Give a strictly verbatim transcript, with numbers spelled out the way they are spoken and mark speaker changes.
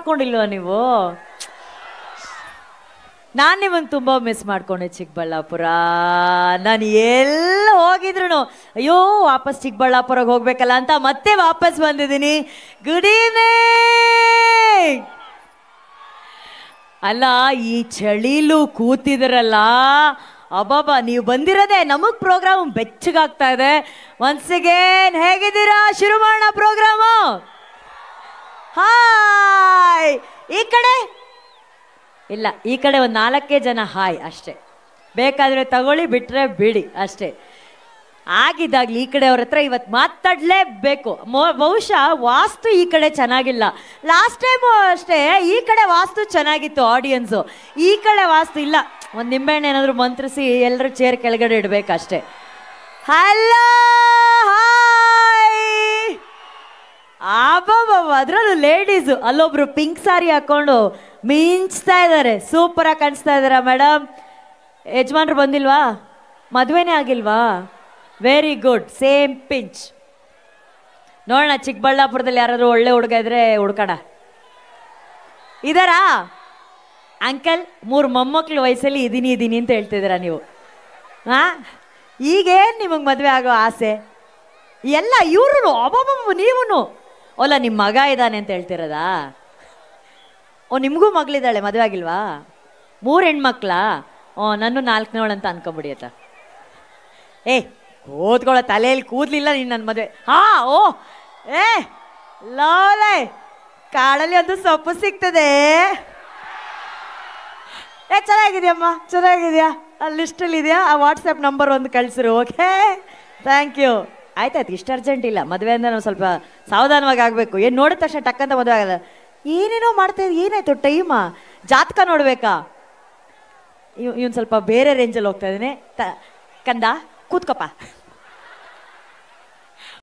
Speaker 1: ಮಾಡ್ಕೊಂಡಿಲ್ವಾ ನೀವು? ನಾನು ನಿಮ್ಮನ್ನು ತುಂಬ ಮಿಸ್ ಮಾಡ್ಕೊಂಡೆ ಚಿಕ್ಕಬಳ್ಳಾಪುರ. ನಾನು ಎಲ್ಲ ಹೋಗಿದ್ರು ಅಯ್ಯೋ ವಾಪಸ್ ಚಿಕ್ಕಬಳ್ಳಾಪುರಕ್ಕೆ ಹೋಗ್ಬೇಕಲ್ಲ ಅಂತ ಮತ್ತೆ ವಾಪಸ್ ಬಂದಿದ್ದೀನಿ. Good evening. ಅಲ್ಲ, ಈ ಚಳಿಲೂ ಕೂತಿದ್ರಲ್ಲ, ಅಬ್ಬಾಬಾ, ನೀವು ಬಂದಿರೋದೆ ನಮಗೆ ಪ್ರೋಗ್ರಾಮ್ ಬೆಚ್ಚಗಾಗ್ತಾ ಇದೆ. ಒನ್ಸ್ ಅಗೇನ್ ಹೇಗಿದ್ದೀರಾ? ಶುರು ಮಾಡೋಣ ಪ್ರೋಗ್ರಾಮು. ಹಾಯ್. ಈ ಕಡೆ ಇಲ್ಲ, ಈ ಕಡೆ ಒಂದು ನಾಲ್ಕೇ ಜನ ಹಾಯ್ ಅಷ್ಟೇ. ಬೇಕಾದರೆ ತಗೊಳ್ಳಿ, ಬಿಟ್ಟರೆ ಬಿಡಿ ಅಷ್ಟೇ. ಆಗಿದ್ದಾಗಲಿ ಈ ಕಡೆ ಅವ್ರ ಹತ್ರ ಇವತ್ತು ಮಾತಾಡಲೇಬೇಕು. ಬಹುಶಃ ವಾಸ್ತು ಈ ಕಡೆ ಚೆನ್ನಾಗಿಲ್ಲ. ಲಾಸ್ಟ್ ಟೈಮು ಅಷ್ಟೇ ಈ ಕಡೆ ವಾಸ್ತು ಚೆನ್ನಾಗಿತ್ತು, ಆಡಿಯನ್ಸು. ಈ ಕಡೆ ವಾಸ್ತು ಇಲ್ಲ. ಒಂದು ನಿಂಬೆಹಣ್ಣು ಏನಾದರೂ ಮಂತ್ರಿಸಿ ಎಲ್ಲರೂ ಚೇರ್ ಕೆಳಗಡೆ ಇಡಬೇಕಷ್ಟೇ. Hello hi. ಆಬಾಬಾಬಾ, ಅದರಲ್ಲೂ ಲೇಡೀಸು. ಅಲ್ಲೊಬ್ರು ಪಿಂಕ್ ಸಾರಿ ಹಾಕೊಂಡು ಮಿಂಚ್ತಾ ಇದ್ದಾರೆ, ಸೂಪರಾಗಿ ಕಾಣಿಸ್ತಾ ಇದ್ದಾರಾ ಮೇಡಮ್? ಯಜಮಾನ್ರು ಬಂದಿಲ್ವಾ? ಮದುವೆನೇ ಆಗಿಲ್ವಾ? Very good, same pinch. ನೋಡೋಣ ಚಿಕ್ಕಬಳ್ಳಾಪುರದಲ್ಲಿ ಯಾರಾದರೂ ಒಳ್ಳೆ ಹುಡುಗ ಇದ್ರೆ ಹುಡ್ಕೋಣ. ಇದಾರಾ ಅಂಕಲ್? ಮೂರು ಮೊಮ್ಮಕ್ಳು ವಯಸ್ಸಲ್ಲಿ ಇದೀನಿ ಇದೀನಿ ಅಂತ ಹೇಳ್ತಿದ್ದೀರಾ ನೀವು? ಹಾಂ, ಈಗೇನು ನಿಮಗೆ ಮದುವೆ ಆಗೋ ಆಸೆ? ಎಲ್ಲ ಇವ್ರು ಅಬ್ಬಬ್ಬ, ನೀವೂ ಅಲ್ಲ ನಿಮ್ಮ ಮಗ ಇದ್ದಾನೆ ಅಂತ ಹೇಳ್ತಿರೋದಾ? ಓ, ನಿಮಗೂ ಮಗಳಿದ್ದಾಳೆ, ಮದುವೆ ಆಗಿಲ್ವಾ? ಮೂರು ಹೆಣ್ಮಕ್ಳಾ? ಓ, ನಾನು ನಾಲ್ಕನೇವಳು ಅಂತ ಅನ್ಕೊಂಬಿಡಿ ಆಯ್ತಾ? ಏ ಕೂತ್ಕೊಳ್ಳೋ, ತಲೆಯಲ್ಲಿ ಕೂದಲಿಲ್ಲ ನೀನು ನನ್ನ ಮದುವೆ. ಹಾ, ಓ ಏ ಲೋಲೆ, ಕಾಡಲ್ಲಿ ಒಂದು ಸೊಪ್ಪು ಸಿಗ್ತದೆ. ಏ ಚೆನ್ನಾಗಿದೆಯಮ್ಮ, ಚೆನ್ನಾಗಿದೆಯಾ? ಆ ಲಿಸ್ಟಲ್ಲಿ ಇದೆಯಾ? ಆ ವಾಟ್ಸಪ್ ನಂಬರ್ ಒಂದು ಕಳಿಸಿರು. Okay, thank you. ಆಯ್ತಾಯ್ತು, ಇಷ್ಟು ಅರ್ಜೆಂಟ್ ಇಲ್ಲ. ಮದುವೆ ಅಂದರೆ ನಾವು ಸ್ವಲ್ಪ ಸಾವಧಾನವಾಗಿ ಆಗಬೇಕು. ಏನು ನೋಡಿದ ತಕ್ಷಣ ಟಕ್ಕಂತ ಮದುವೆ ಆಗಲ್ಲ. ಏನೇನೋ ಮಾಡ್ತಾ ಇದ್ದು, ಏನಾಯ್ತು ಟೈಮಾ? ಜಾತಕ ನೋಡ್ಬೇಕಾ? ಇವ್ ಇವನು ಸ್ವಲ್ಪ ಬೇರೆ ರೇಂಜಲ್ಲಿ ಹೋಗ್ತಾ ಇದ್ದೀನಿ. ತ ಕಂದ ಕೂತ್ಕೊಪ್ಪ.